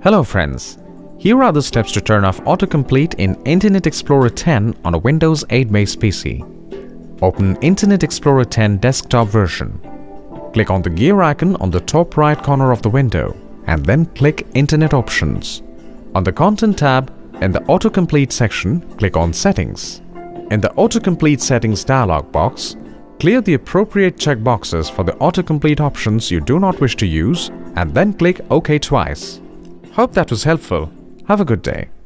Hello friends, here are the steps to turn off autocomplete in Internet Explorer 10 on a Windows 8-based PC. Open Internet Explorer 10 desktop version. Click on the gear icon on the top right corner of the window and then click Internet Options. On the Content tab, in the Autocomplete section, click on Settings. In the Autocomplete Settings dialog box, clear the appropriate checkboxes for the autocomplete options you do not wish to use and then click OK twice. Hope that was helpful. Have a good day.